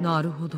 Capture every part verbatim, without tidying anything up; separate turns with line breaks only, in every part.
なるほど。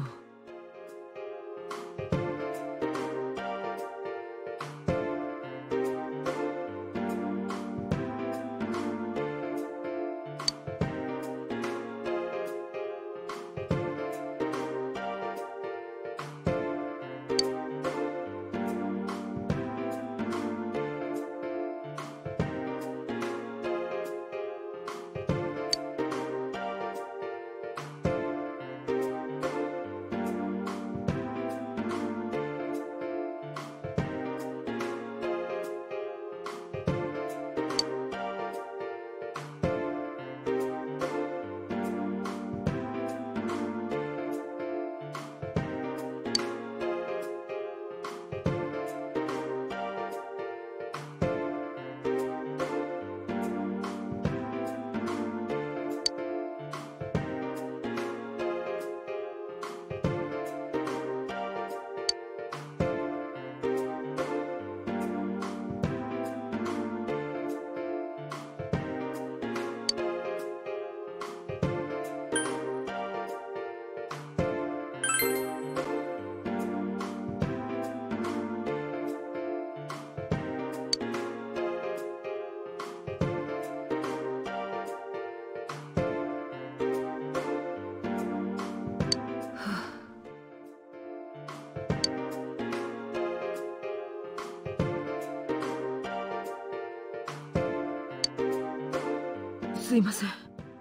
すいません。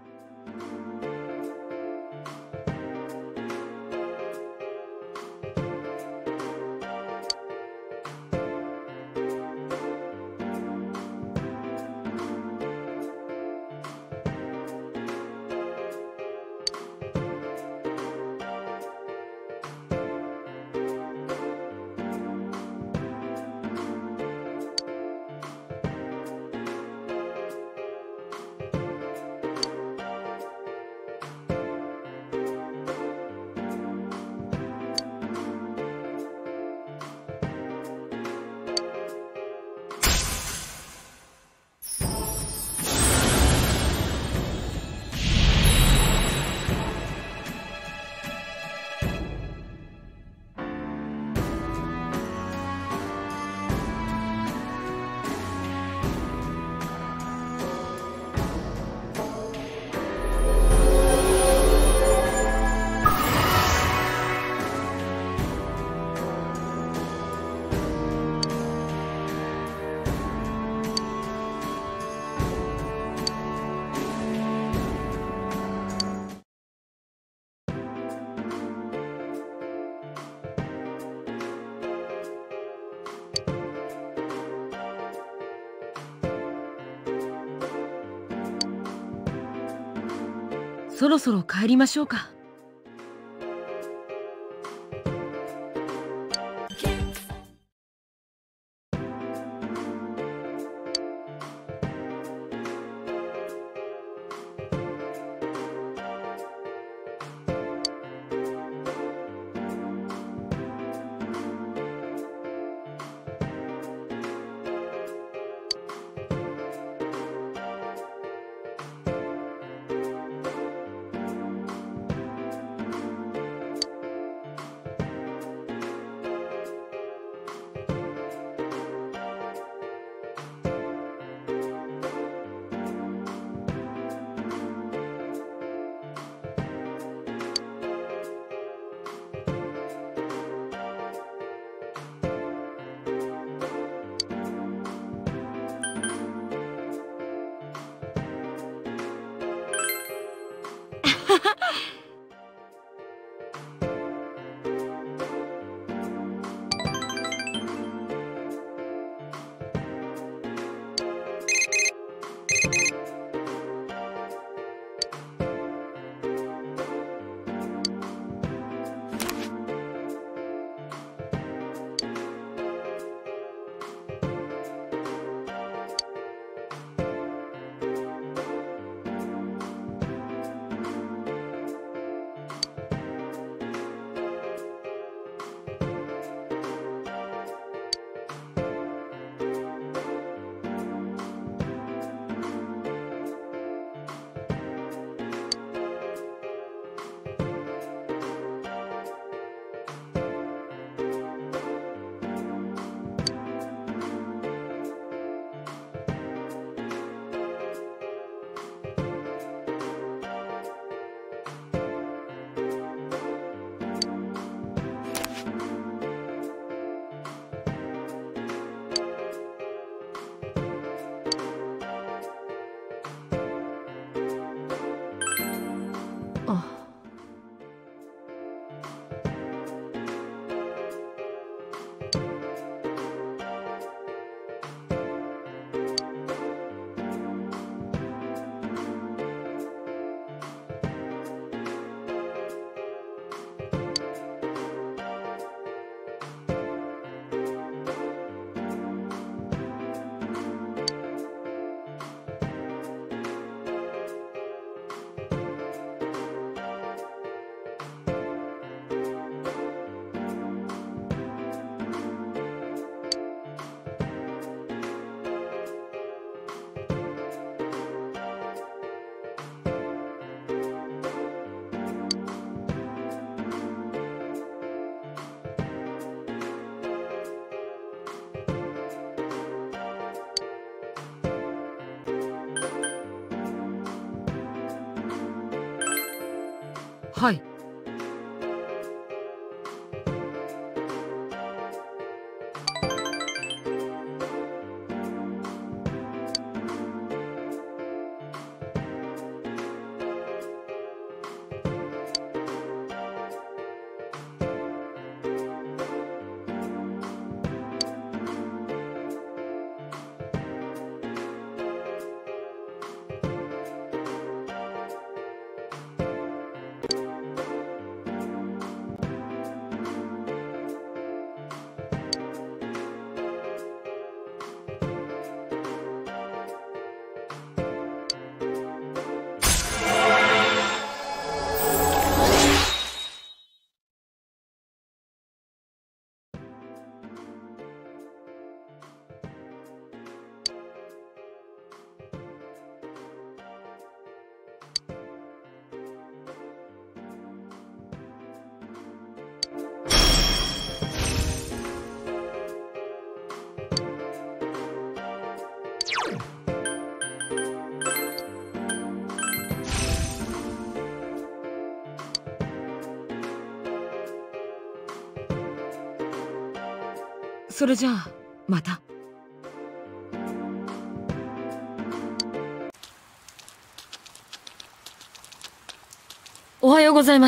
そろそろ帰りましょうか。 はい。それじゃあまた。おはようございます。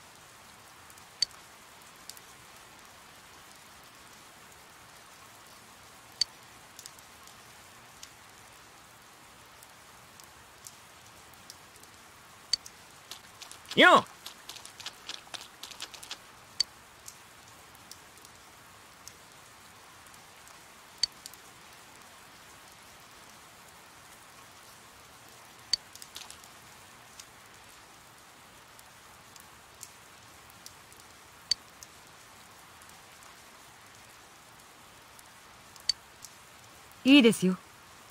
よっ。
いいですよ。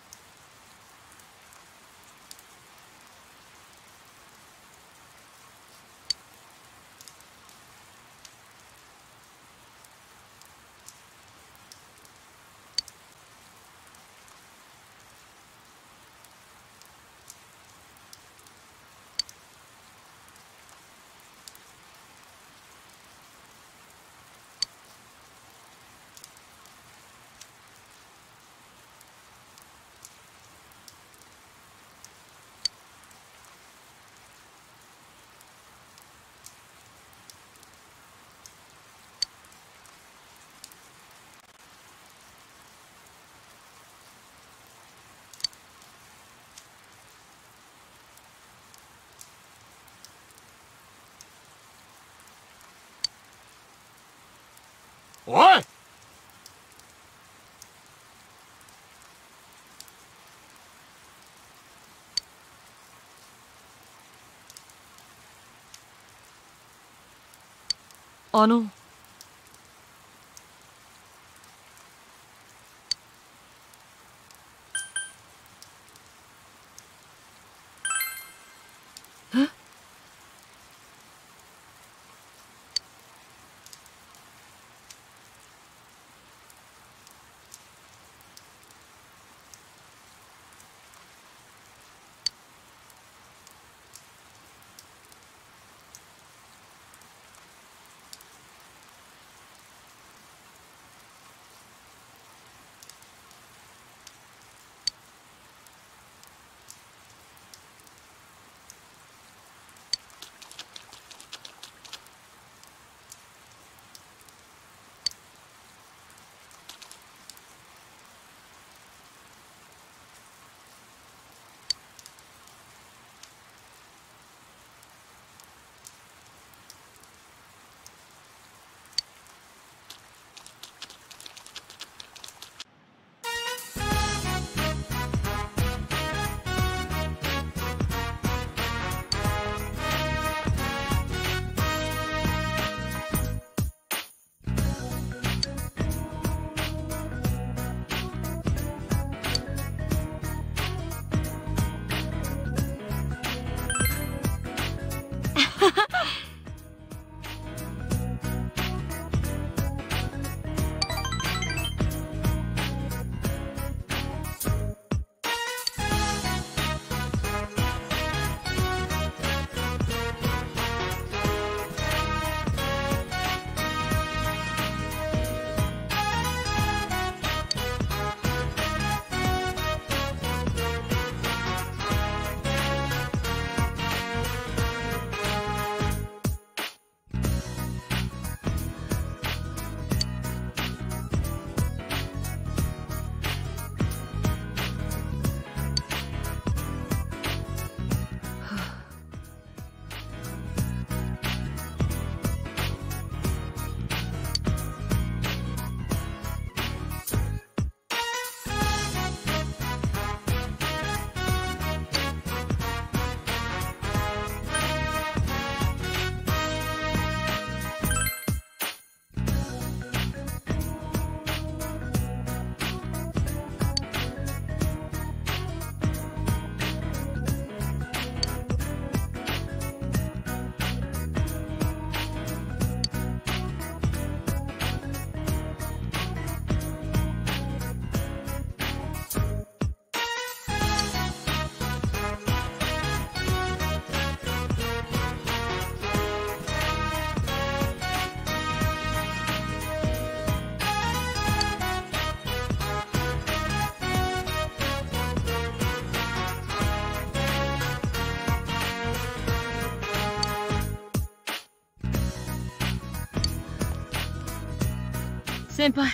おい。
あの。え？ 先輩。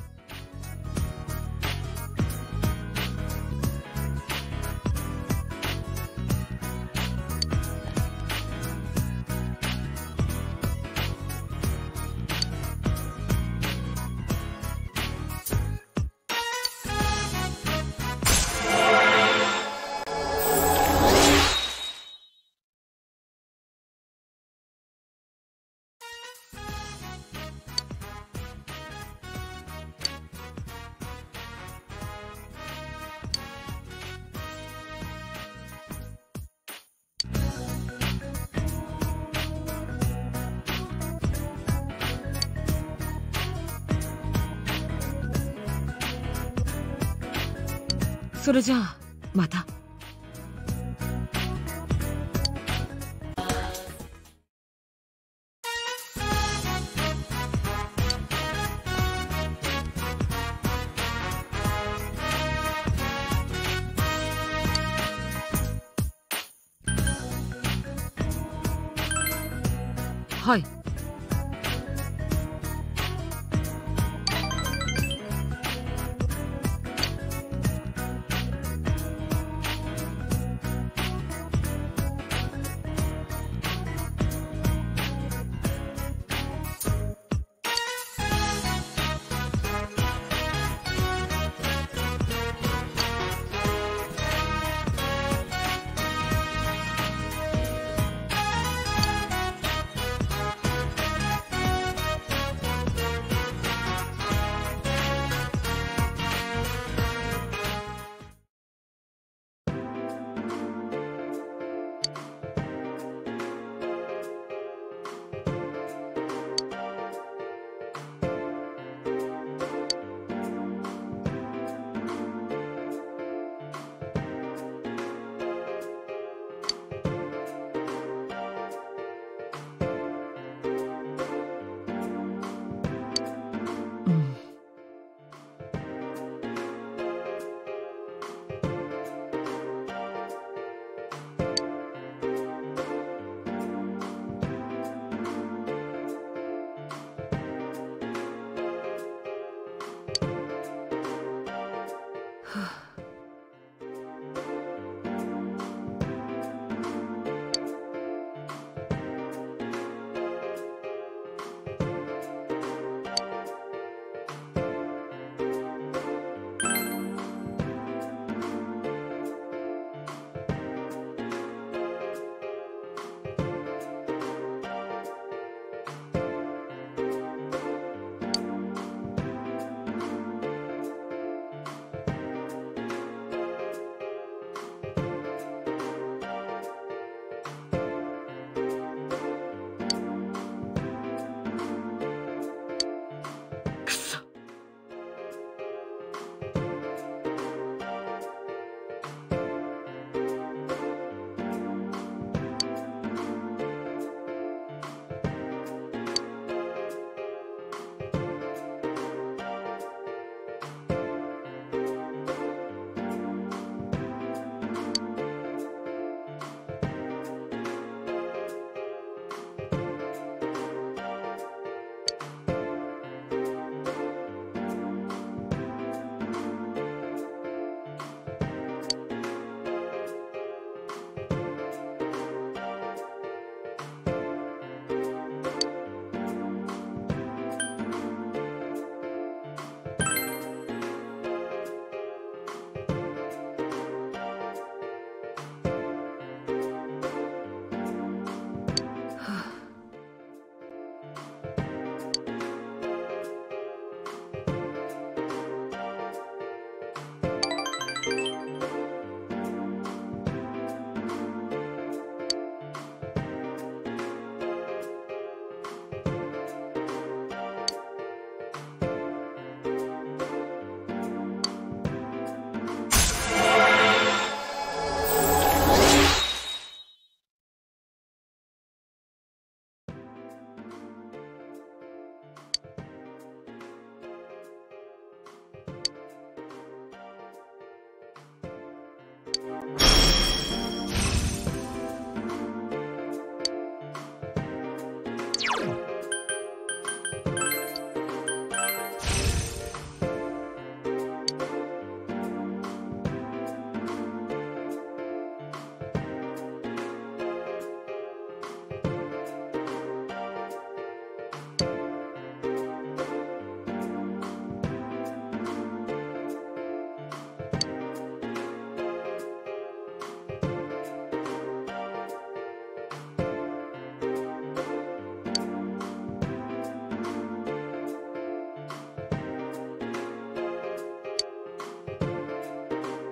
それじゃあまた。はい。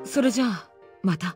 それじゃあまた。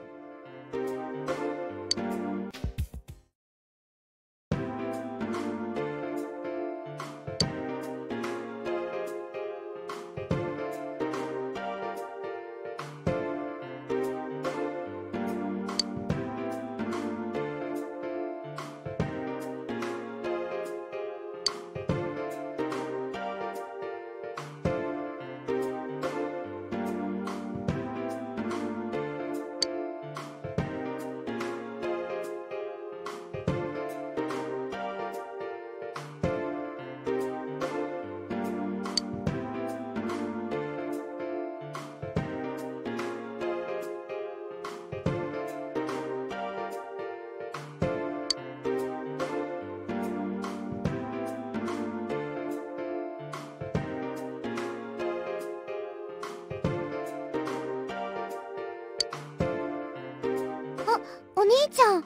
お兄ちゃん。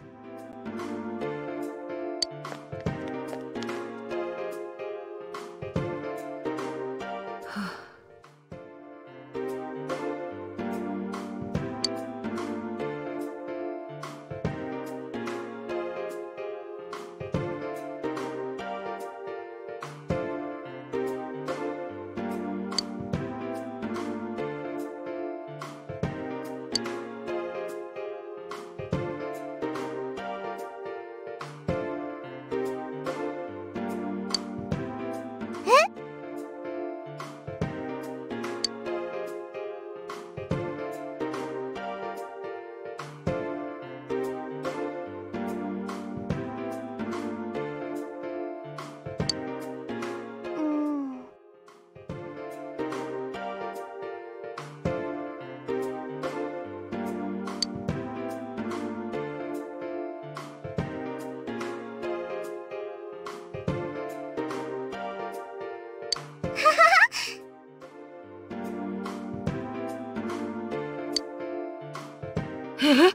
はあ。え？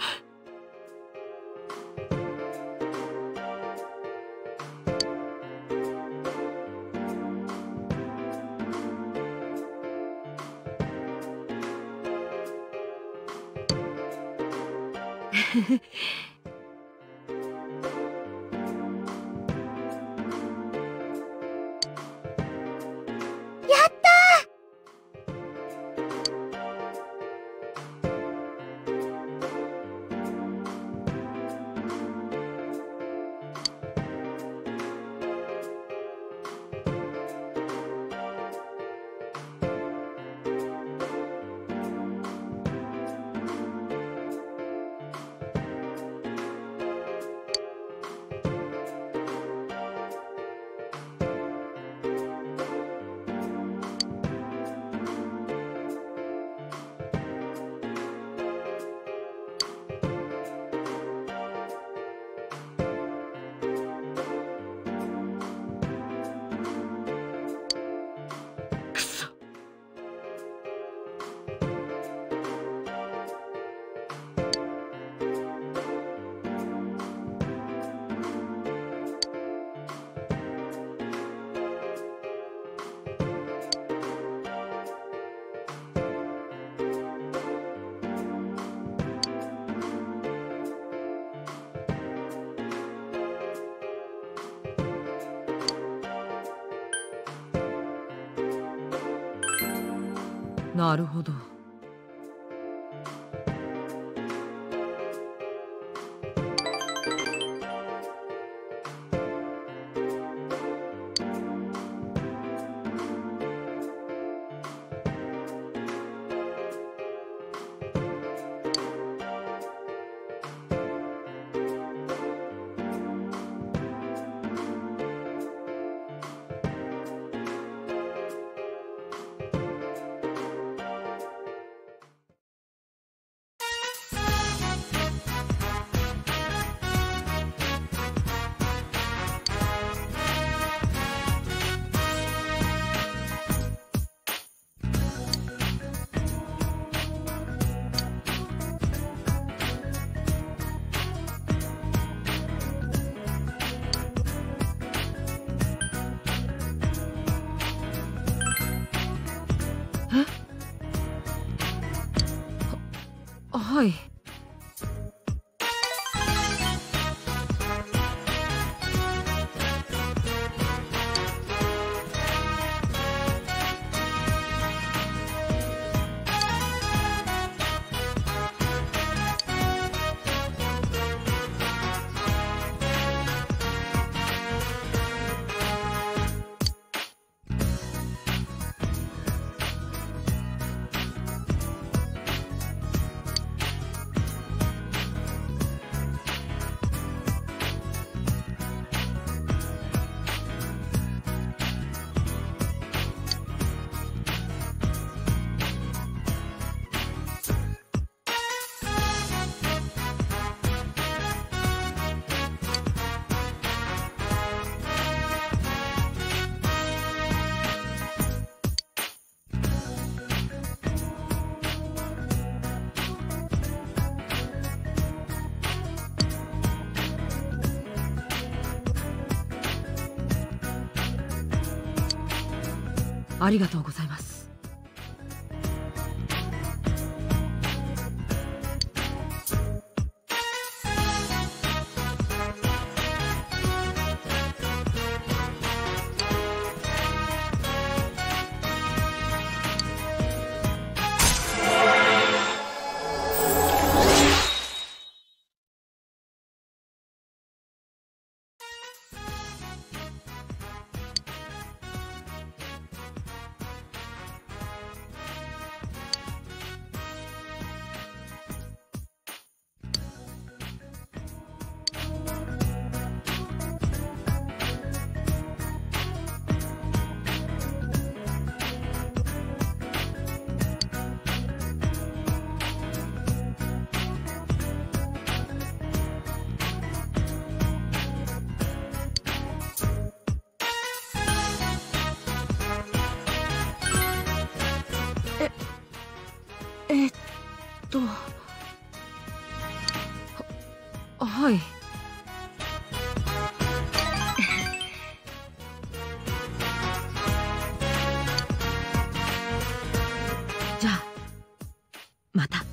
くそ。なるほど。 はい。ありがとうございます。えっとは、はい。じゃあまた。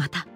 また。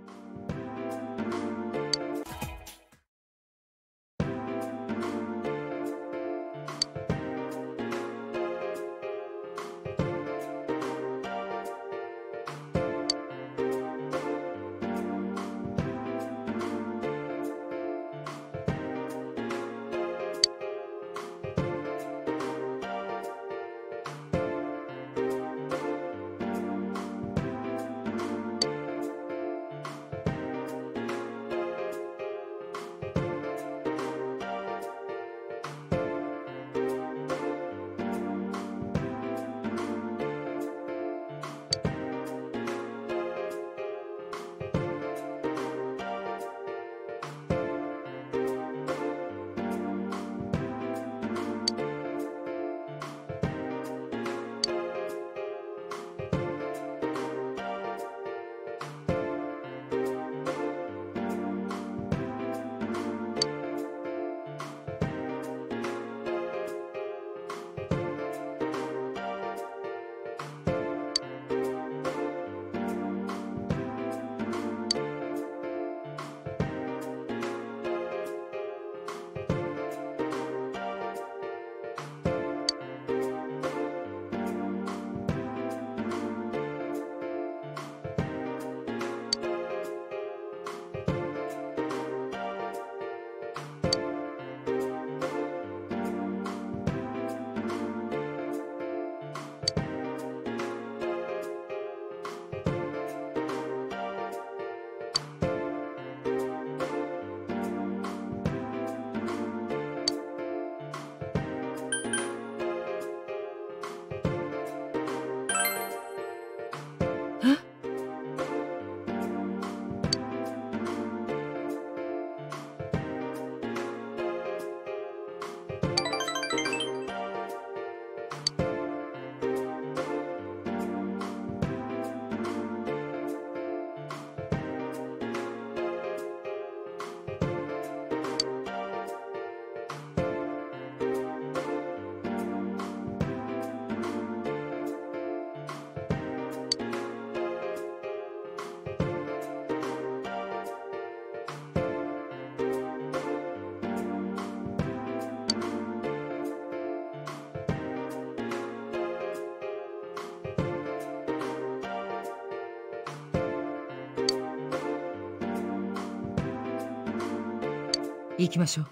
行きましょう。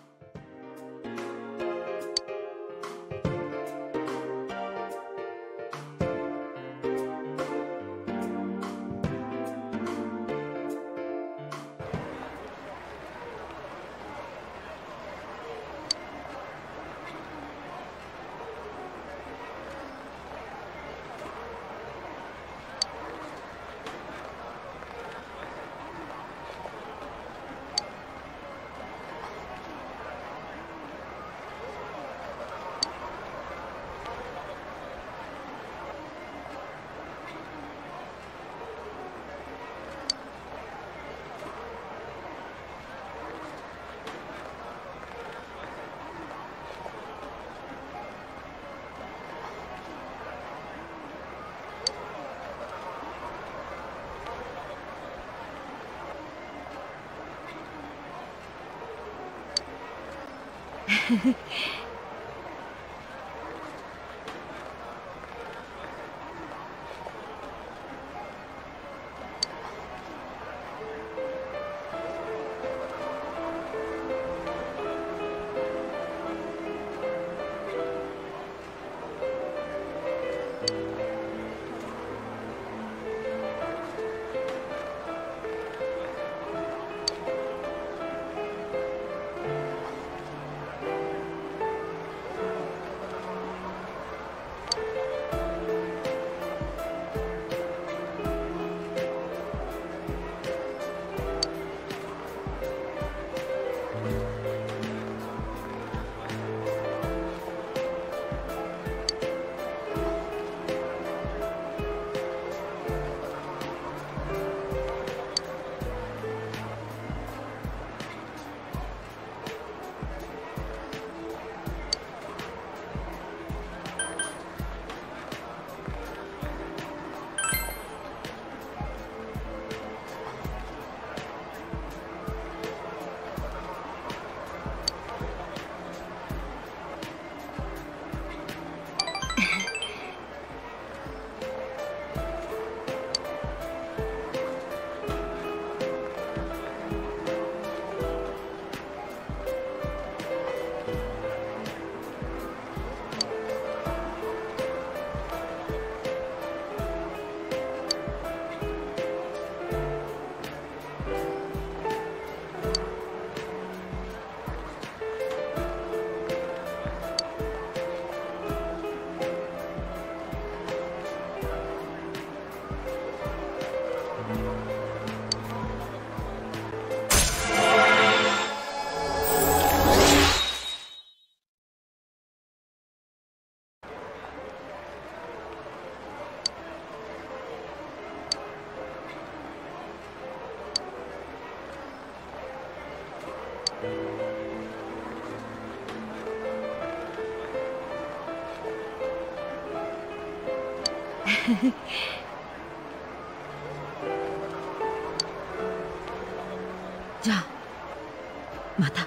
じゃあまた。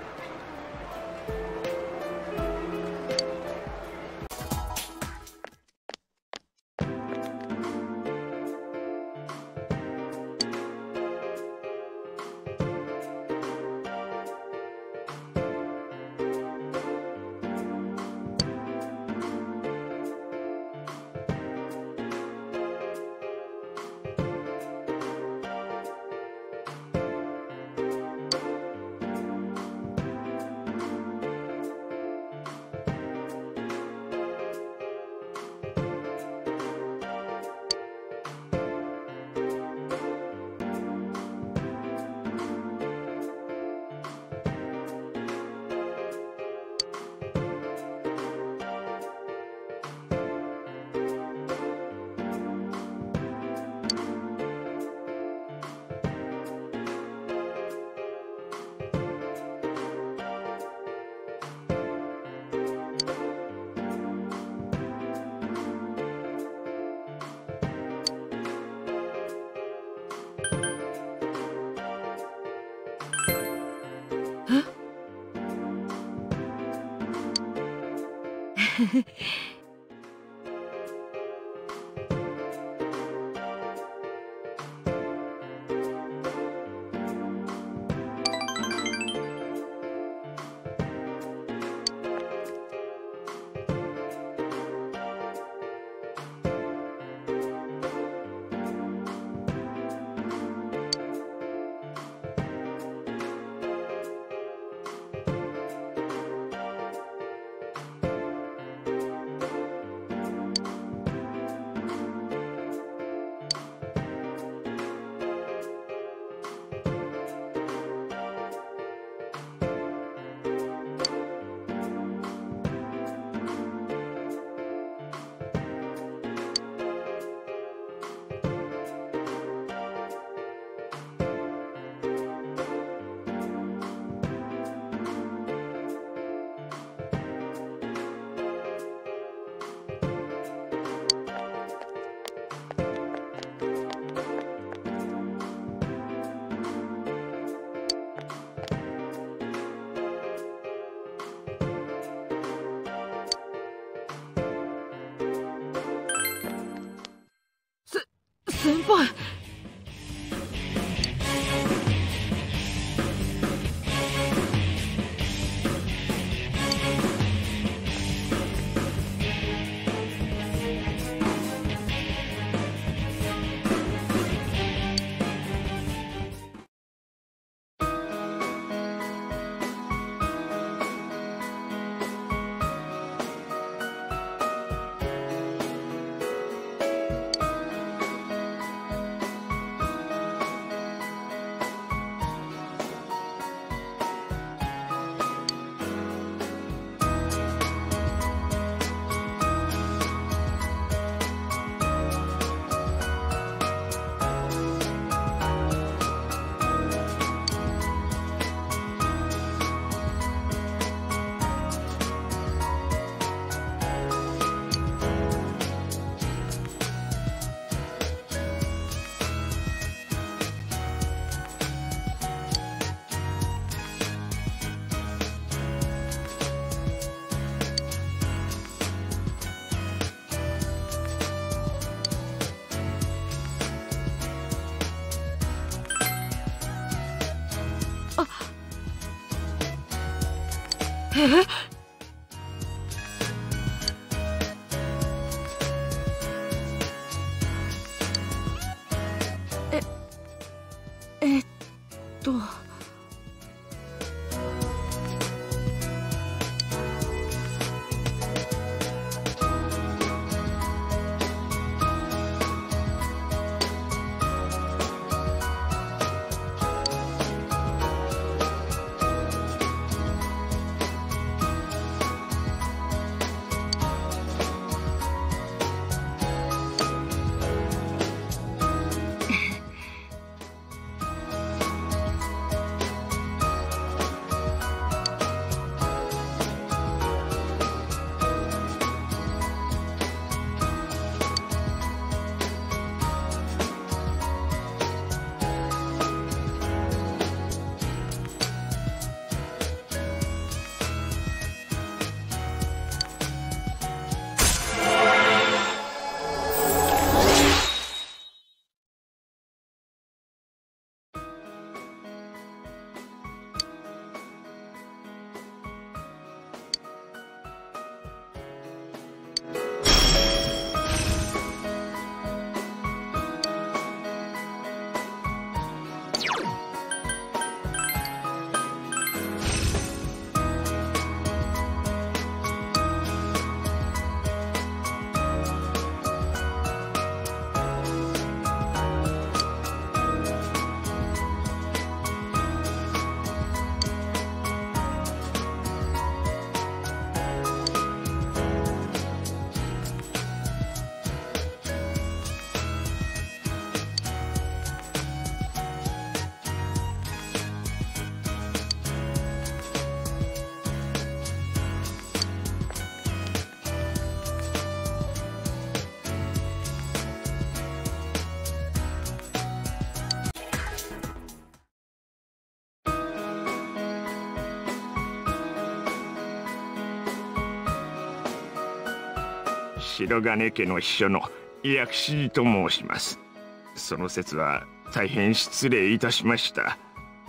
先輩。え？え、えっと。
白金家の秘書の薬師寺と申します。その説は大変失礼いたしました。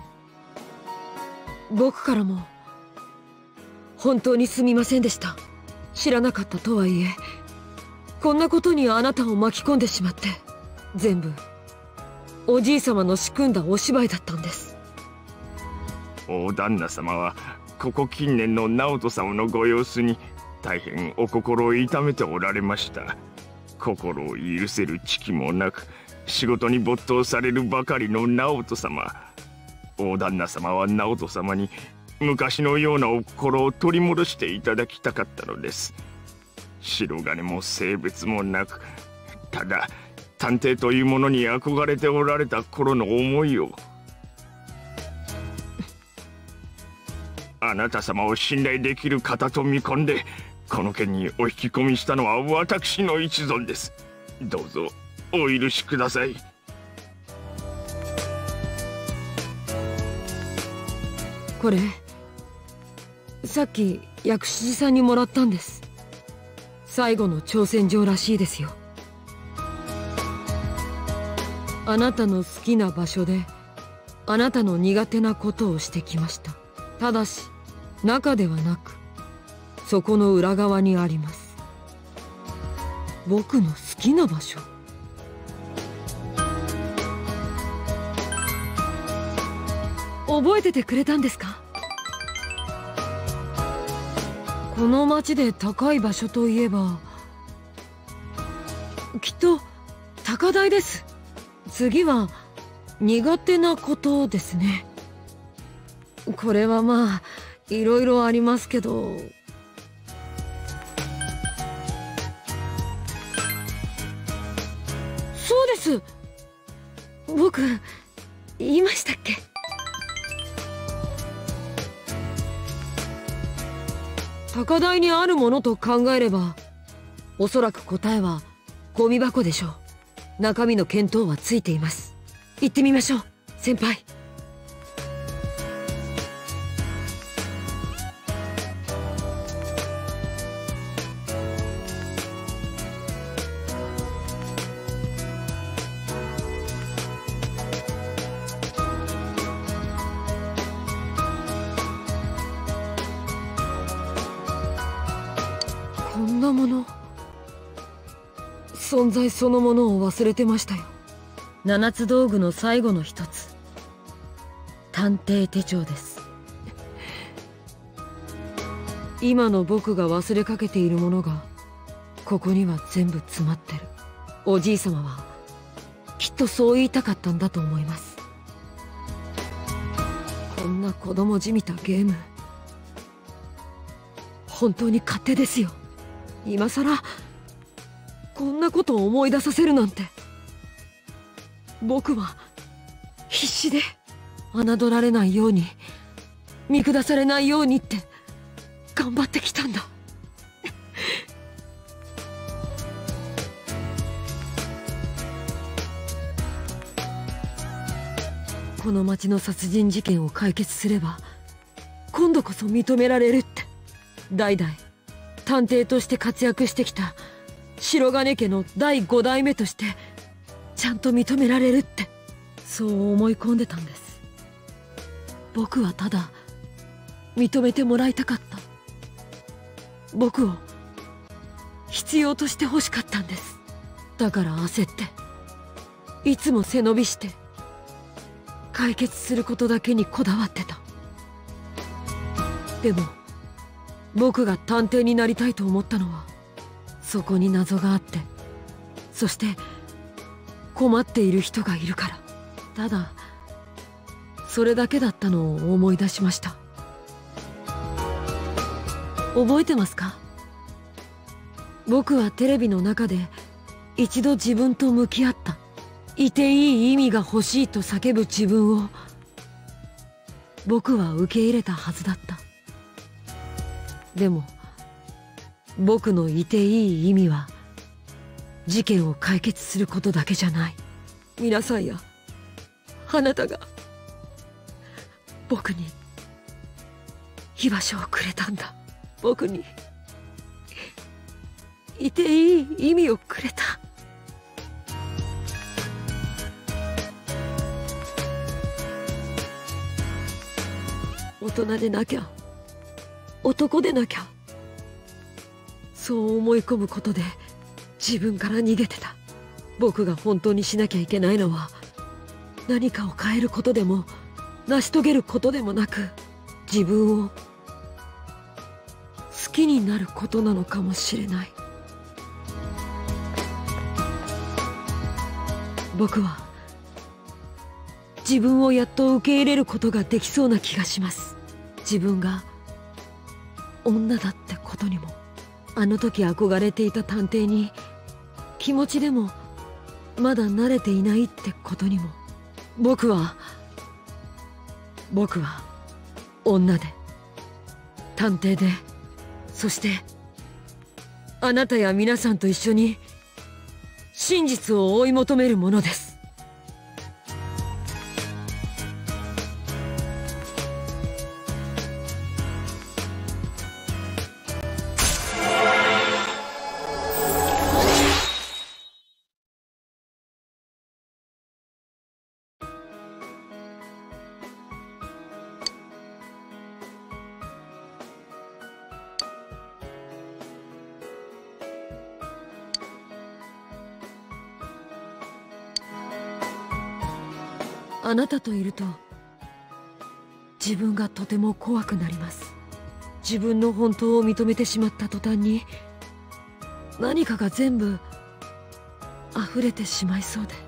僕からも本当にすみませんでした。知らなかったとはいえ、こんなことにあなたを巻き込んでしまって、全部おじい様の仕組んだお芝居だったんです。
大旦那様はここ近年の直人様のご様子に大変お心を痛めておられました。心を許せる知識もなく仕事に没頭されるばかりの直人様。大旦那様は直人様に昔のようなお心を取り戻していただきたかったのです。白金も性別もなく、ただ探偵というものに憧れておられた頃の思いを。あなた様を信頼できる方と見込んでこの件にお引き込みしたのは私の一存です。どうぞお許しください。
これさっき薬師寺さんにもらったんです。最後の挑戦状らしいですよ。あなたの好きな場所であなたの苦手なことをしてきました。ただし中ではなくそこの裏側にあります。僕の好きな場所。覚えててくれたんですか？この町で高い場所といえばきっと高台です。次は苦手なことですね。これはまあいろいろありますけど、そうです。僕言いましたっけ？高台にあるものと考えればおそらく答えはゴミ箱でしょう。中身の見当はついています。行ってみましょう先輩。こんなもの、存在そのものを忘れてましたよ。七つ道具の最後の一つ、探偵手帳です。今の僕が忘れかけているものがここには全部詰まってる。おじい様はきっとそう言いたかったんだと思います。こんな子供じみたゲーム、本当に勝手ですよ。今さらこんなことを思い出させるなんて。僕は必死で侮られないように、見下されないようにって頑張ってきたんだ。この町の殺人事件を解決すれば今度こそ認められるって、代々探偵として活躍してきた白金家のだいご代目としてちゃんと認められるって、そう思い込んでたんです。僕はただ認めてもらいたかった。僕を必要として欲しかったんです。だから焦っていつも背伸びして解決することだけにこだわってた。でも僕が探偵になりたいと思ったのはそこに謎があって、そして困っている人がいるから。ただそれだけだったのを思い出しました。覚えてますか？僕はテレビの中で一度自分と向き合った。いていい意味が欲しいと叫ぶ自分を僕は受け入れたはずだった。でも僕のいていい意味は事件を解決することだけじゃない。皆さんやあなたが僕に居場所をくれたんだ。僕にいていい意味をくれた。大人でなきゃ、男でなきゃ、そう思い込むことで自分から逃げてた。僕が本当にしなきゃいけないのは、何かを変えることでも成し遂げることでもなく、自分を好きになることなのかもしれない。僕は自分をやっと受け入れることができそうな気がします。自分が女だってことにも、あの時憧れていた探偵に気持ちでもまだ慣れていないってことにも。僕は僕は女で、探偵で、そしてあなたや皆さんと一緒に真実を追い求めるものです。あなたといると自分がとても怖くなります。自分の本当を認めてしまった途端に、何かが全部溢れてしまいそうで。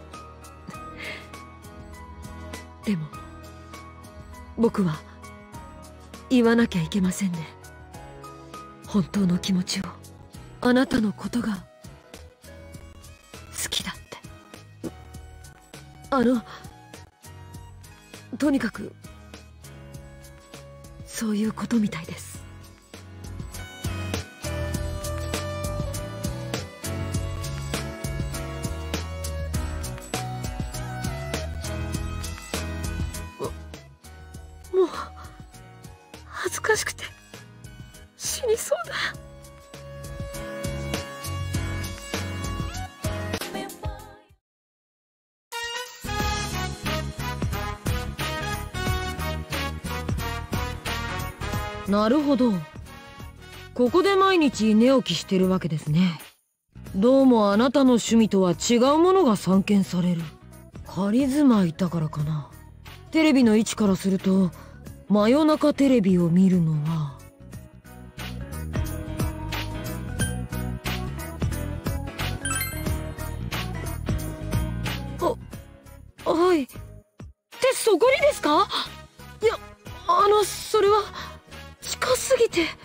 でも僕は言わなきゃいけませんね。本当の気持ちを。あなたのことが好きだって。あのとにかくそういうことみたいです。もう恥ずかしくて死にそうだ。なるほど。ここで毎日寝起きしてるわけですね。どうもあなたの趣味とは違うものが散見される。仮住まいだからかな。テレビの位置からすると真夜中テレビを見るのはあ、はい。ってそこにですか？いや、あのそれは近すぎて。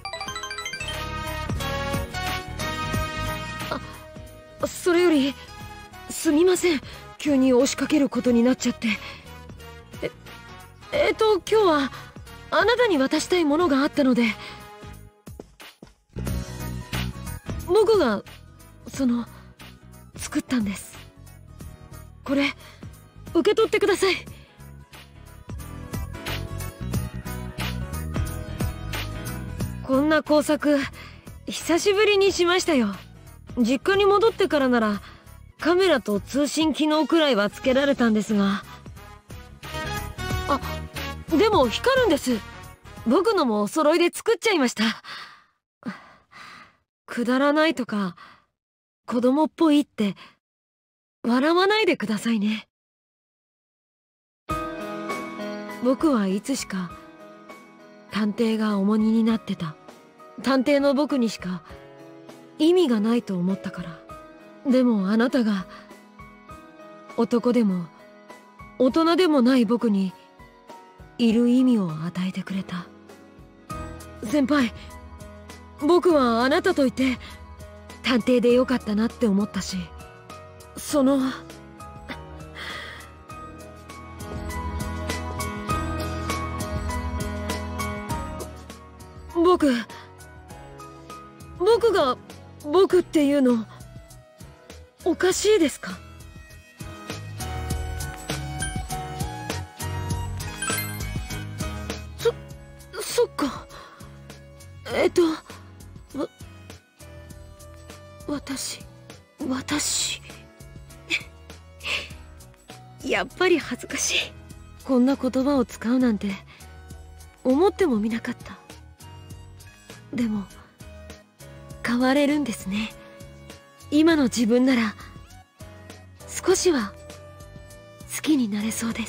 あ、それよりすみません、急に押しかけることになっちゃって。ええっと今日はあなたに渡したいものがあったので、僕がその作ったんです。これ受け取ってください。こんな工作久しぶりにしましたよ。実家に戻ってからならカメラと通信機能くらいはつけられたんですが。あ、でも光るんです。僕のもお揃いで作っちゃいました。くだらないとか子供っぽいって笑わないでくださいね。僕はいつしか探偵が重荷になってた。探偵の僕にしか意味がないと思ったから。でもあなたが男でも大人でもない僕にいる意味を与えてくれた。先輩、僕はあなたといて探偵でよかったなって思ったし、その僕僕が僕っていうのおかしいですか？そそっか。えっと私私やっぱり恥ずかしい。こんな言葉を使うなんて思ってもみなかった。でも変われるんですね。今の自分なら少しは好きになれそうです。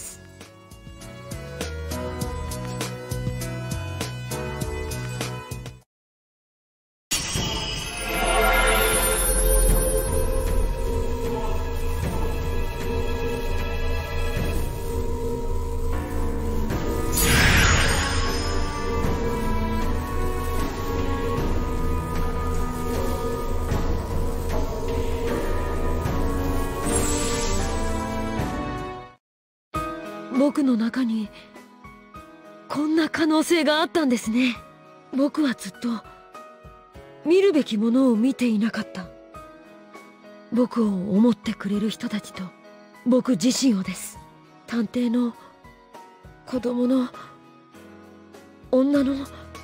僕の中にこんな可能性があったんですね。僕はずっと見るべきものを見ていなかった。僕を思ってくれる人たちと僕自身をです。探偵の子供の女の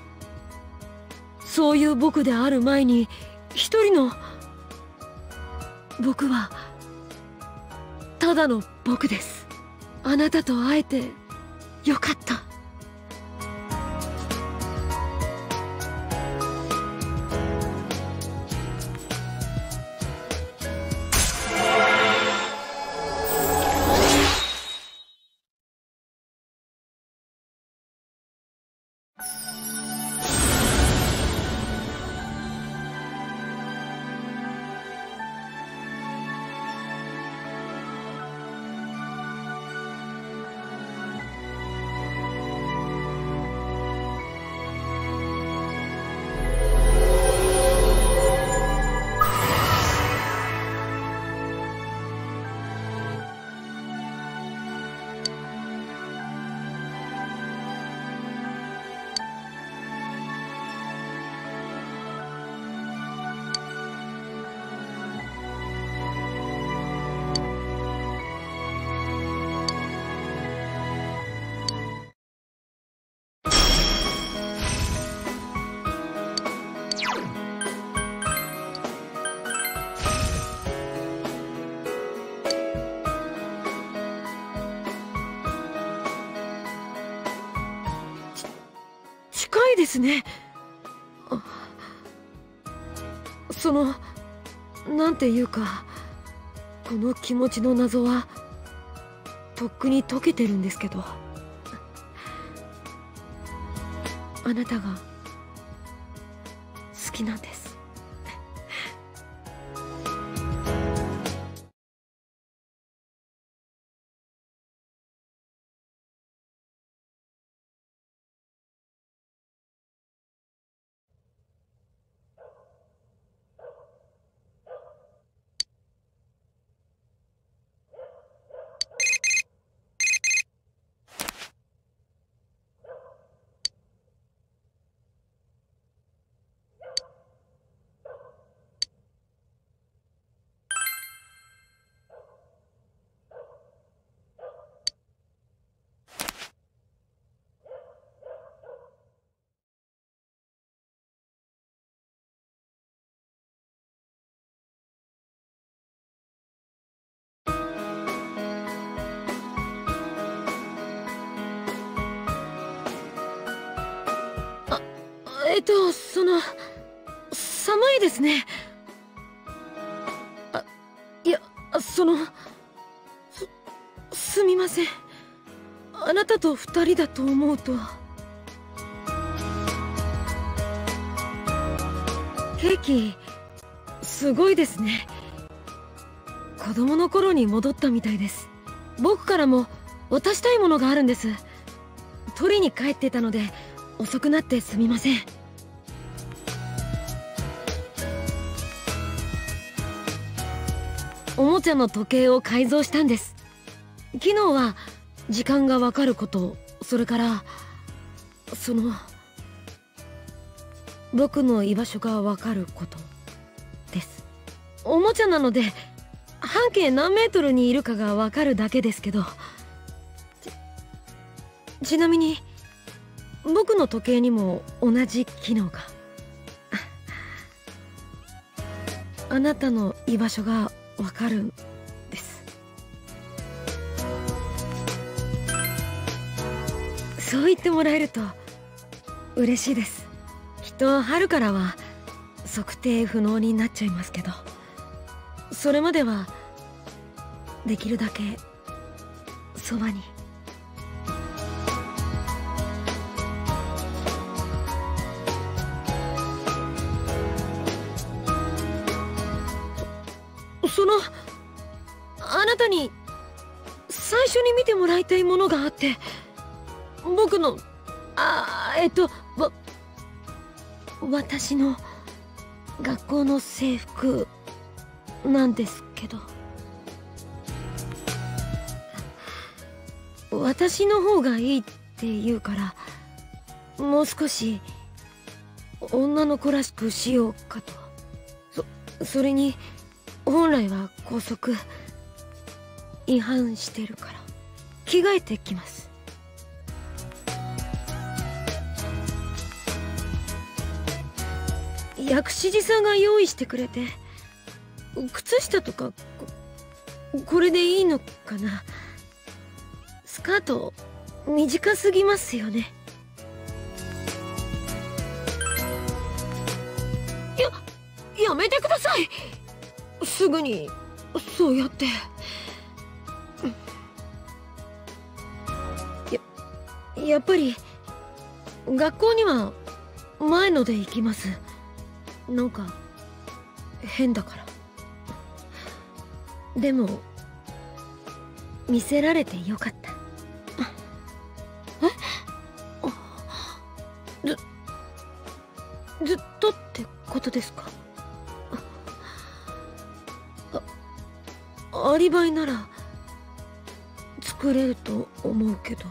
そういう僕である前に一人の僕はただの僕です。あなたと会えてよかった。近いですね。そのなんていうか、この気持ちの謎はとっくに解けてるんですけど、あなたが好きなんです。えっとその寒いですね。あ、いやそのす、すみません。あなたと二人だと思うと。ケーキすごいですね。子供の頃に戻ったみたいです。僕からも渡したいものがあるんです。取りに帰ってたので遅くなってすみません。おもちゃの時計を改造したんです。昨日は時間がわかること、それからその僕の居場所がわかることです。おもちゃなので半径何メートルにいるかがわかるだけですけど、ち、ちなみに僕の時計にも同じ機能が。 あなたの居場所がわかるんです。そう言ってもらえると嬉しいです。きっと春からは測定不能になっちゃいますけど、それまではできるだけそばに。そのあなたに最初に見てもらいたいものがあって、僕のあえっとわ私の学校の制服なんですけど、私の方がいいって言うから、もう少し女の子らしくしようかと。そそれに本来は校則違反してるから着替えてきます。薬師寺さんが用意してくれて、靴下とか こ, これでいいのかな。スカート短すぎますよね。ややめてください。すぐにそうやってややっぱり学校には前ので行きます。なんか変だから。でも見せられてよかった。えずずっとってことですか？あアリバイなら作れると思うけど。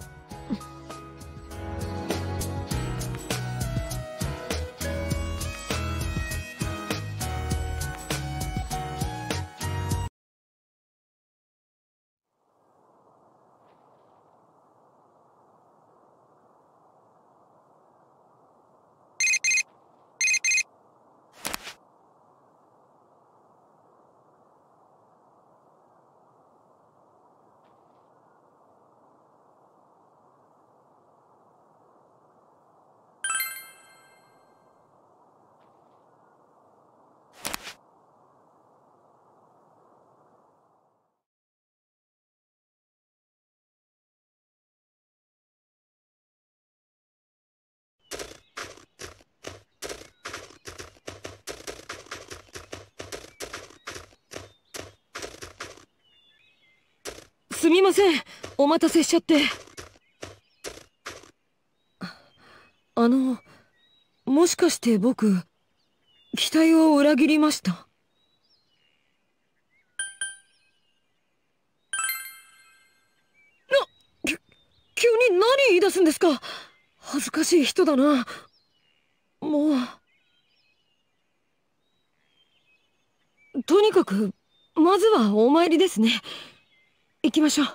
すみません、お待たせしちゃって。あの、もしかして僕期待を裏切りました？な、き急に何言い出すんですか。恥ずかしい人だな。もうとにかくまずはお参りですね。行きましょう。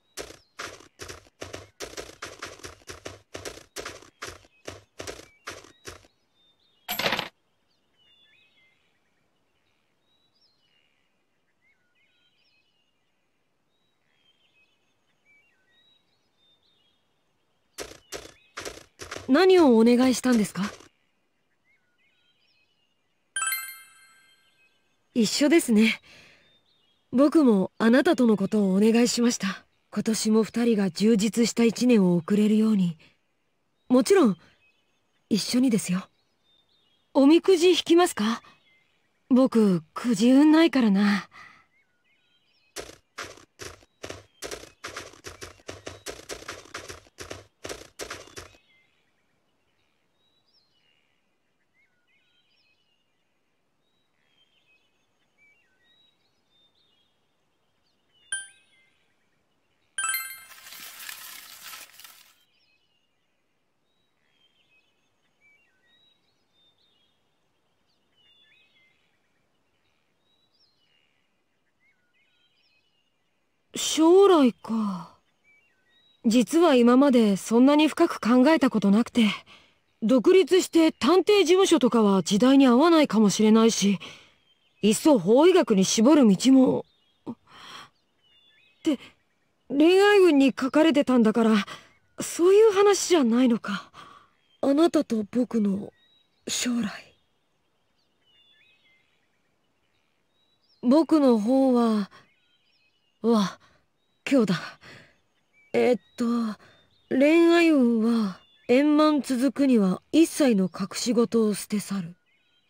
何をお願いしたんですか？一緒ですね。僕もあなたとのことをお願いしました。今年も二人が充実した一年を送れるように。もちろん一緒にですよ。おみくじ引きますか？僕くじ運ないからな。将来か。実は今までそんなに深く考えたことなくて、独立して探偵事務所とかは時代に合わないかもしれないし、 いっそ法医学に絞る道も。って恋愛運に書かれてたんだから、そういう話じゃないのか。あなたと僕の将来。僕の方はわ今日だ。えっと恋愛運は円満続くには一切の隠し事を捨て去る。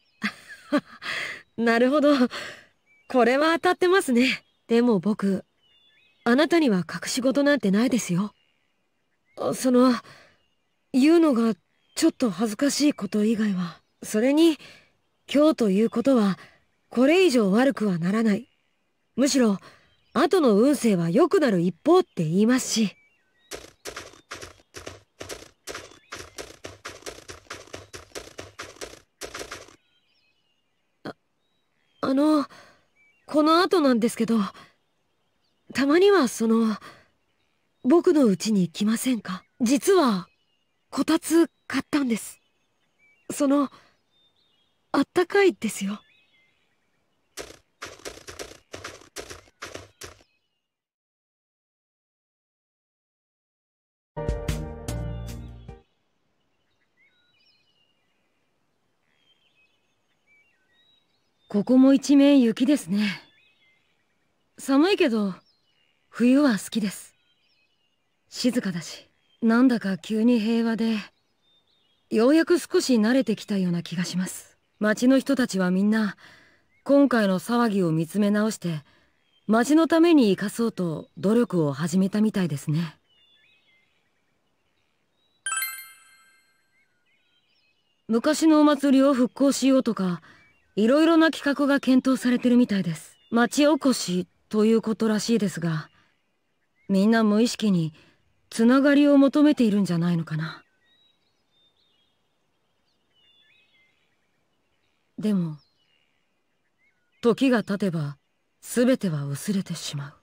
なるほど、これは当たってますね。でも僕、あなたには隠し事なんてないですよ。その言うのがちょっと恥ずかしいこと以外は。それに今日ということはこれ以上悪くはならない。むしろ後の運勢は良くなる一方って言いますし。あ、あのこの後なんですけど、たまにはその僕の家に来ませんか？実はこたつ買ったんです。そのあったかいですよ。ここも一面雪ですね。寒いけど冬は好きです。静かだし、なんだか急に平和で、ようやく少し慣れてきたような気がします。町の人たちはみんな今回の騒ぎを見つめ直して町のために生かそうと努力を始めたみたいですね。昔のお祭りを復興しようとか、いろいろな企画が検討されてるみたいです。町おこしということらしいですが、みんな無意識につながりを求めているんじゃないのかな。でも時が経てば全ては薄れてしまう。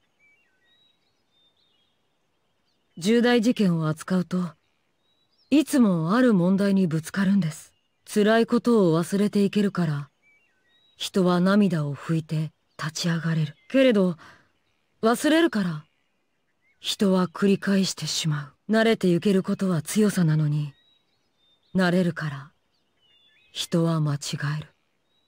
重大事件を扱うといつもある問題にぶつかるんです。辛いことを忘れていけるから人は涙を拭いて立ち上がれる。けれど忘れるから人は繰り返してしまう。慣れてゆけることは強さなのに、慣れるから人は間違える。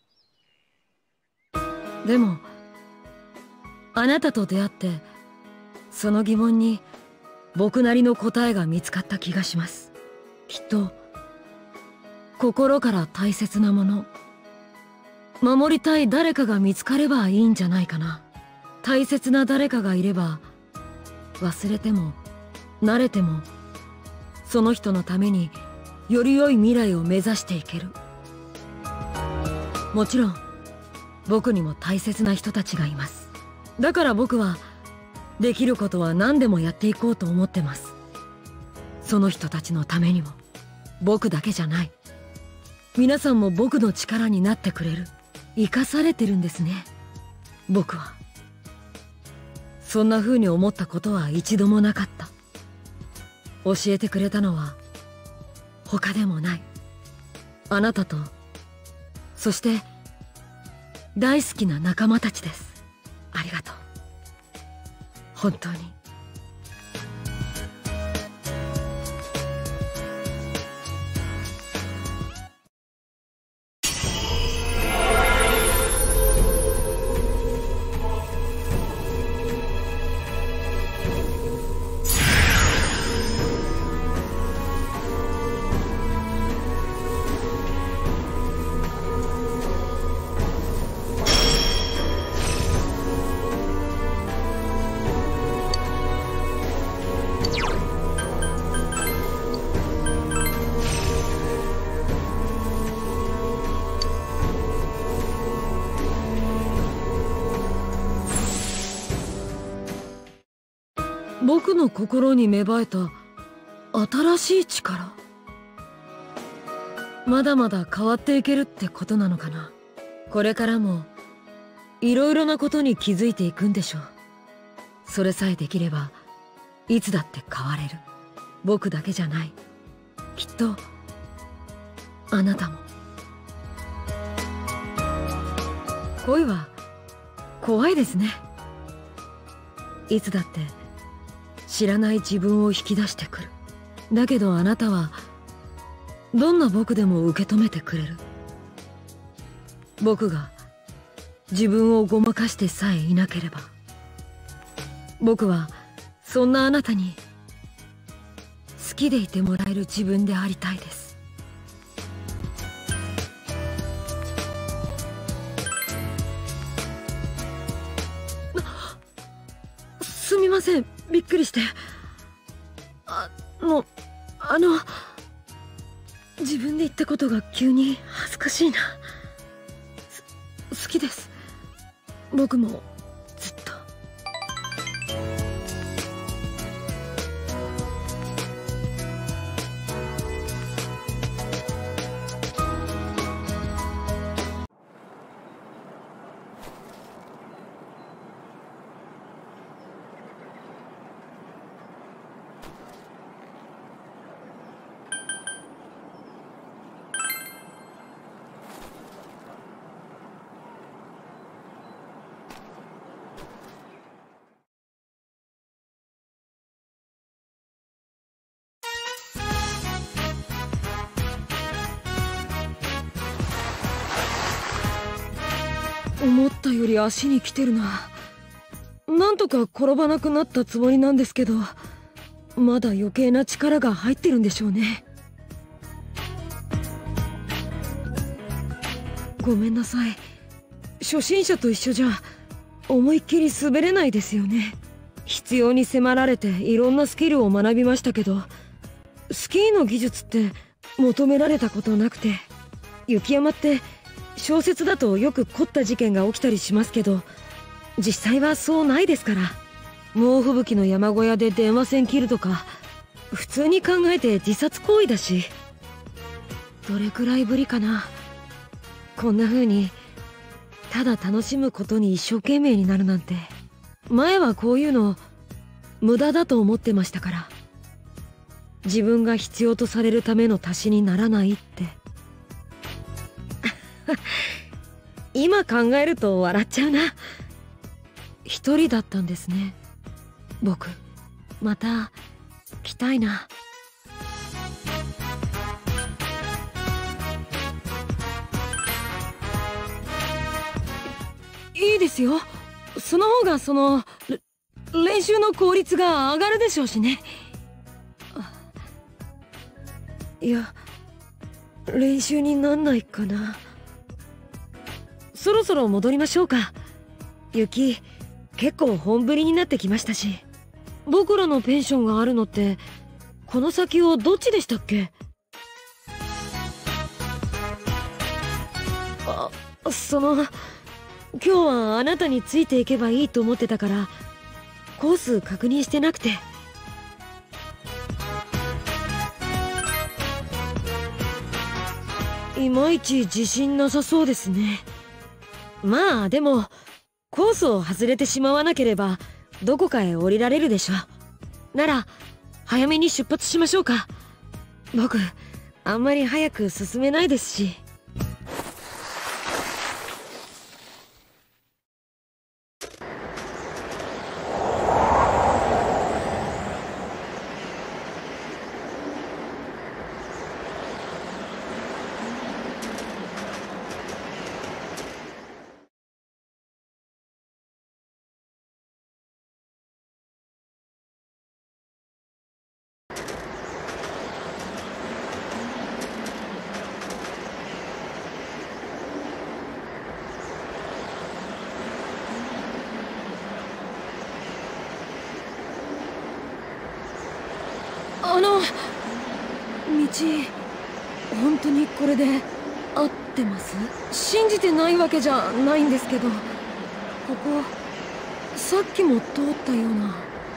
でもあなたと出会ってその疑問に僕なりの答えが見つかった気がします。きっと心から大切なもの、守りたい誰かが見つかればいいんじゃないかな。大切な誰かがいれば忘れても慣れてもその人のためにより良い未来を目指していける。もちろん僕にも大切な人たちがいます。だから僕はできることは何でもやっていこうと思ってます。その人たちのためにも。僕だけじゃない、皆さんも僕の力になってくれる。生かされてるんですね、僕は。そんな風に思ったことは一度もなかった。教えてくれたのは他でもないあなたと、そして大好きな仲間たちです。ありがとう、本当に。僕の心に芽生えた新しい力、まだまだ変わっていけるってことなのかな。これからもいろいろなことに気づいていくんでしょう。それさえできればいつだって変われる。僕だけじゃない、きっとあなたも。 恋は怖いですね。いつだって知らない自分を引き出してくる。だけどあなたはどんな僕でも受け止めてくれる。僕が自分をごまかしてさえいなければ。僕はそんなあなたに好きでいてもらえる自分でありたいです。すみません、びっくりして。あのあの自分で言ったことが急に恥ずかしいな。好きです、僕もずっと。思ったより足に来てるな。なんとか転ばなくなったつもりなんですけど、まだ余計な力が入ってるんでしょうね。ごめんなさい。初心者と一緒じゃ思いっきり滑れないですよね。必要に迫られていろんなスキルを学びましたけど、スキーの技術って求められたことなくて、雪山って小説だとよく凝った事件が起きたりしますけど、実際はそうないですから。猛吹雪の山小屋で電話線切るとか普通に考えて自殺行為だし。どれくらいぶりかな、こんな風にただ楽しむことに一生懸命になるなんて。前はこういうの無駄だと思ってましたから。自分が必要とされるための足しにならないって今考えると笑っちゃうな。一人だったんですね、僕。また来たいな。いいですよ。その方がその練習の効率が上がるでしょうしね。いや、練習になんないかな。そろそろ戻りましょうか。雪結構本降りになってきましたし。僕らのペンションがあるのってこの先をどっちでしたっけ？あ、その今日はあなたについていけばいいと思ってたからコース確認してなくて。いまいち自信なさそうですね。まあでもコースを外れてしまわなければどこかへ降りられるでしょう。なら早めに出発しましょうか。僕あんまり早く進めないですし。あの道本当にこれで合ってます？信じてないわけじゃないんですけど、ここさっきも通ったような。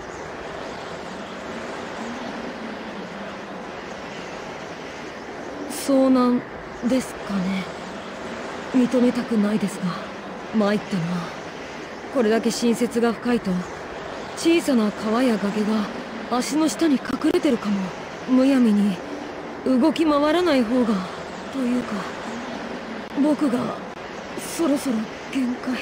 遭難ですかね。認めたくないですが参ったな。これだけ新雪が深いと小さな川や崖が足の下に隠れてるかも。むやみに動き回らない方がというか、僕がそろそろ限界。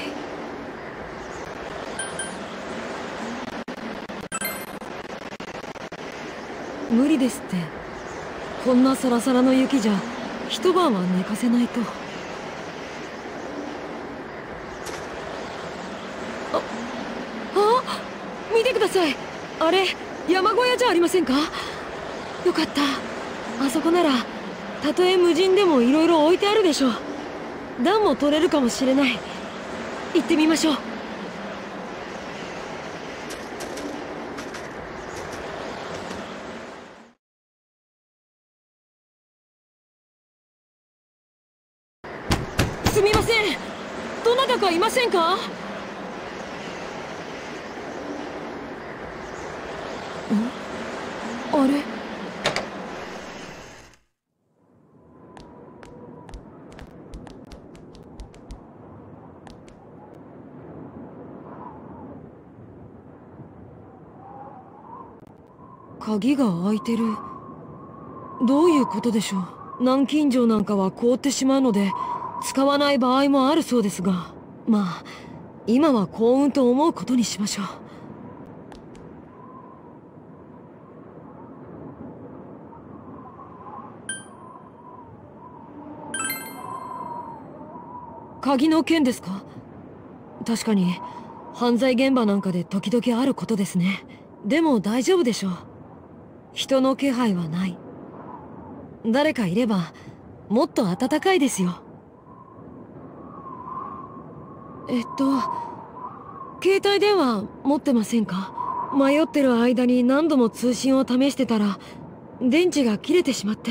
無理ですって。こんなサラサラの雪じゃ一晩は寝かせないと。ああ、見てください。あれ山小屋じゃありませんか。よかった。あそこならたとえ無人でもいろいろ置いてあるでしょう。暖も取れるかもしれない。行ってみましょう。すみません、どなたかいませんか。ん？あれ？鍵が開いてる。どういうことでしょう。南京錠なんかは凍ってしまうので使わない場合もあるそうですが、まあ今は幸運と思うことにしましょう。鍵の件ですか。確かに犯罪現場なんかで時々あることですね。でも大丈夫でしょう。人の気配はない。誰かいればもっと暖かいですよ。えっと携帯電話持ってませんか。迷ってる間に何度も通信を試してたら電池が切れてしまって。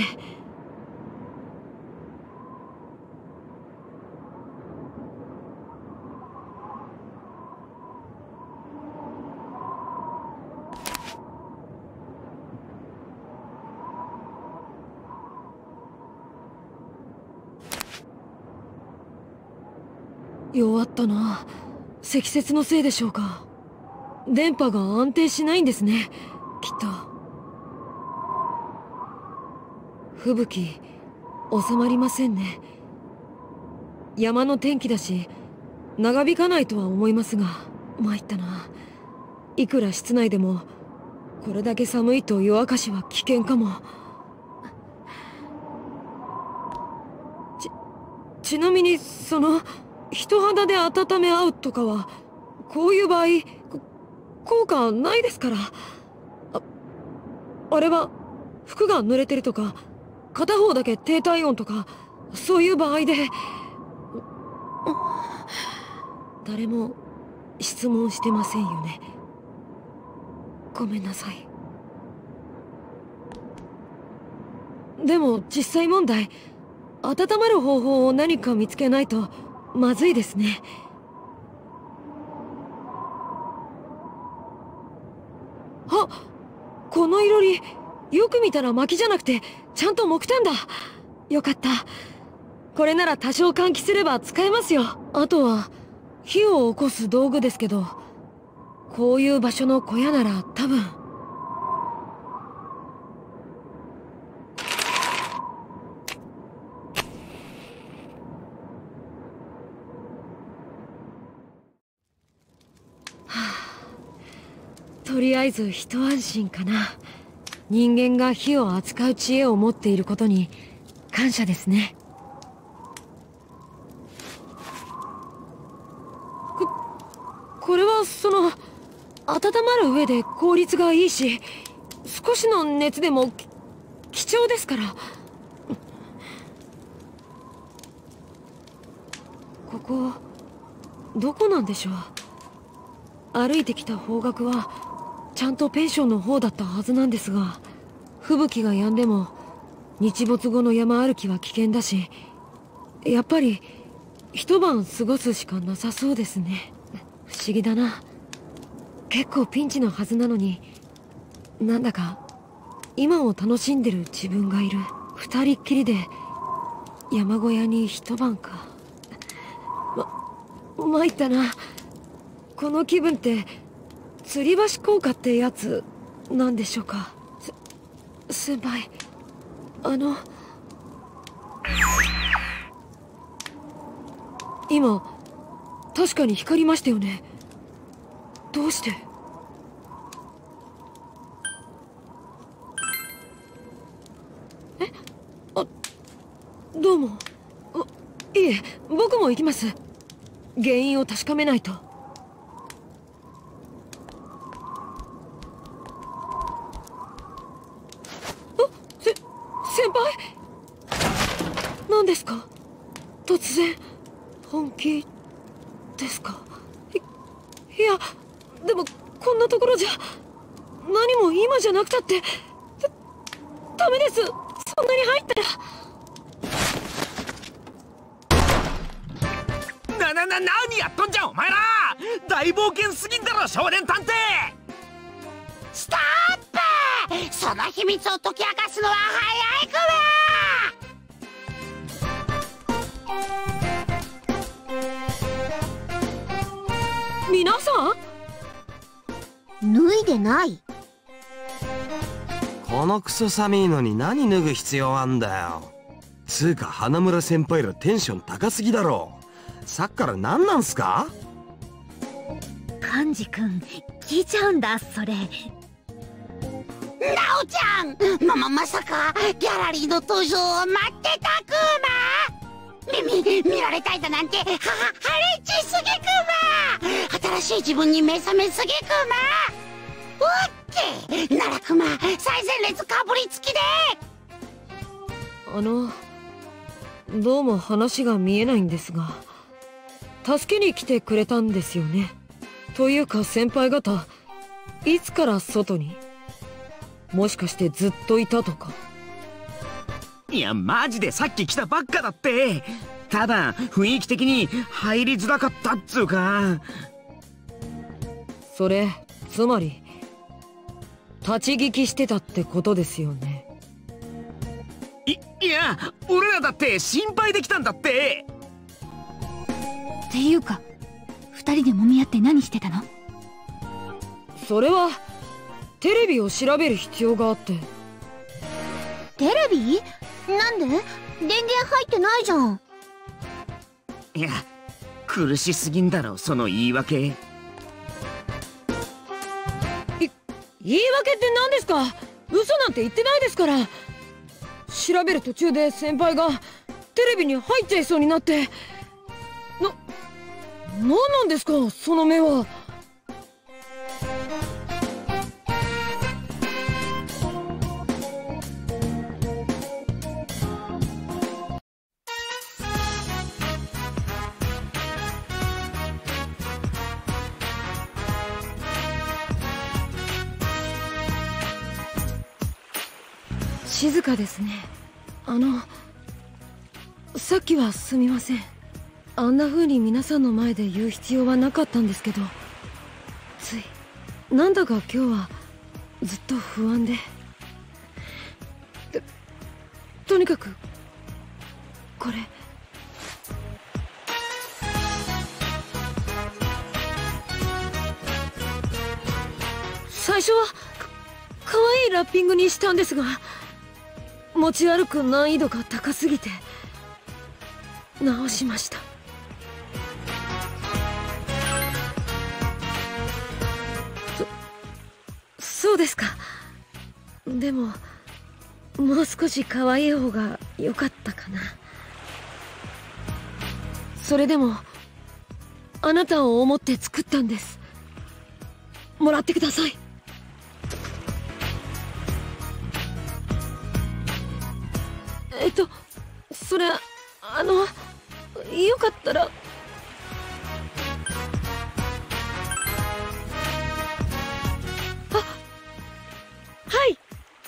弱ったな。積雪のせいでしょうか。電波が安定しないんですね、きっと。吹雪収まりませんね。山の天気だし長引かないとは思いますが、参ったな。いくら室内でもこれだけ寒いと夜明かしは危険かも。ちちなみにその人肌で温め合うとかはこういう場合効果ないですから。あ、あれは服が濡れてるとか片方だけ低体温とかそういう場合で。誰も質問してませんよね。ごめんなさい。でも実際問題、温まる方法を何か見つけないとまずいですね。あ、このいろりよく見たら薪じゃなくてちゃんと木炭だ。よかった。これなら多少換気すれば使えますよ。あとは火を起こす道具ですけど、こういう場所の小屋なら多分。とりあえず一安心かな。人間が火を扱う知恵を持っていることに感謝ですね。こ、これはその温まる上で効率がいいし、少しの熱でも貴重ですから。ここどこなんでしょう。歩いてきた方角はちゃんとペンションの方だったはずなんですが、吹雪が止んでも日没後の山歩きは危険だし、やっぱり一晩過ごすしかなさそうですね。不思議だな。結構ピンチのはずなのに、なんだか今を楽しんでる自分がいる。二人っきりで山小屋に一晩か。ま、参ったな。この気分って吊り橋効果ってやつなんでしょうか。せ先輩、あの今確かに光りましたよね。どうして？え？あ、どうも。いえ、僕も行きます。原因を確かめないと。あ、せ、先輩？何ですか？突然。本気ですか？い、いや、でもこんなところじゃ何も今じゃなくたってだ、ダメです。そんなに入った
ら。な、な、な、何やっとんじゃお前ら。大冒険すぎんだろ少年探偵。
ストップ。その秘密を解き明かすのは早いくわ。
皆さ
ん脱いでない。
このクソ寒いのに何脱ぐ必要あんだよ。つうか花村先輩らテンション高すぎだろ。さっきから何なんすか？
寛治君聞いちゃうんだそれ。
なおちゃん、まままさかギャラリーの登場を待ってたクマ。みみ見られたいだなんてははハレチすぎクマ。新しい自分に目覚めすぎクマ。おってならクマ最前列かぶりつきで。
あのどうも話が見えないんですが、助けに来てくれたんですよね。というか先輩方いつから外に？もしかしてずっといたとか？
いやマジでさっき来たばっかだって。ただ雰囲気的に入りづらかったっつうか。
それつまり立ち聞きしてたってことですよね。
いいや俺らだって心配できたんだって。
っていうか二人で揉み合って何してたの？
それはテレビを調べる必要があって。
テレビ？なんで？電源入ってないじゃん。
いや苦しすぎんだろその言い訳。い
言い訳って何ですか？嘘なんて言ってないですから。調べる途中で先輩がテレビに入っちゃいそうになって。な、何なんですかその目は。静かですね。あのさっきはすみません。あんな風に皆さんの前で言う必要はなかったんですけど、ついなんだか今日はずっと不安で。と、とにかくこれ最初はか、かわいいラッピングにしたんですが、持ち歩く難易度が高すぎて直しました。そ、そうですか。でももう少し可愛い方が良かったかな。それでもあなたを思って作ったんです。もらってください。えっとそれあのよかったら。あ、はい。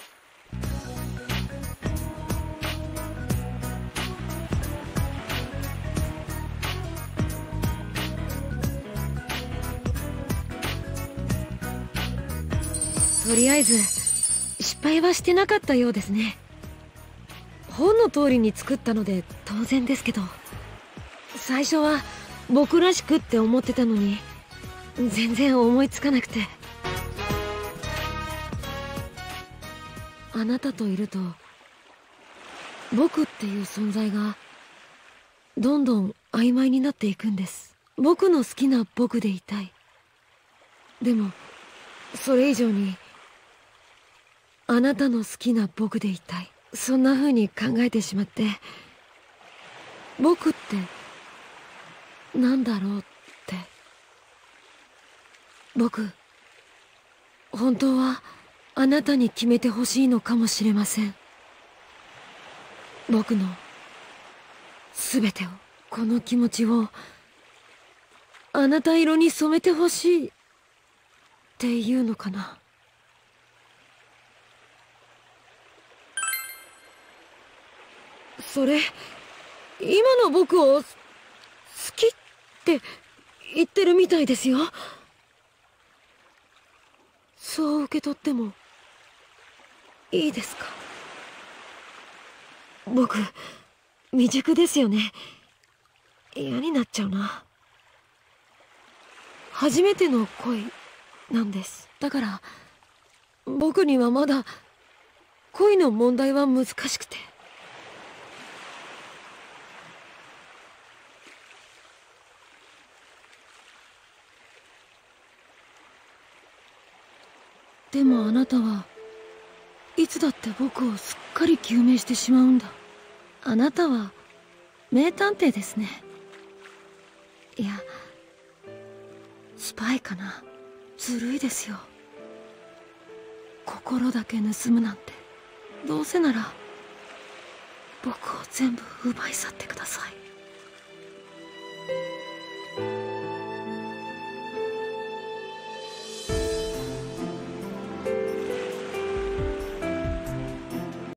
とりあえず失敗はしてなかったようですね。本の通りに作ったので当然ですけど、最初は僕らしくって思ってたのに全然思いつかなくて。あなたといると僕っていう存在がどんどん曖昧になっていくんです。 僕の好きな僕でいたい。でもそれ以上にあなたの好きな僕でいたい。そんな風に考えてしまって、僕ってなんだろうって。僕本当はあなたに決めてほしいのかもしれません。僕のすべてを、この気持ちをあなた色に染めてほしいっていうのかな。それ今の僕を好きって言ってるみたいですよ。そう受け取ってもいいですか？僕未熟ですよね。嫌になっちゃうな。初めての恋なんです。だから僕にはまだ恋の問題は難しくて。でもあなたはいつだって僕をすっかり究明してしまうんだ。あなたは名探偵ですね。いや、スパイかな。ずるいですよ。心だけ盗むなんて。どうせなら僕を全部奪い去ってください。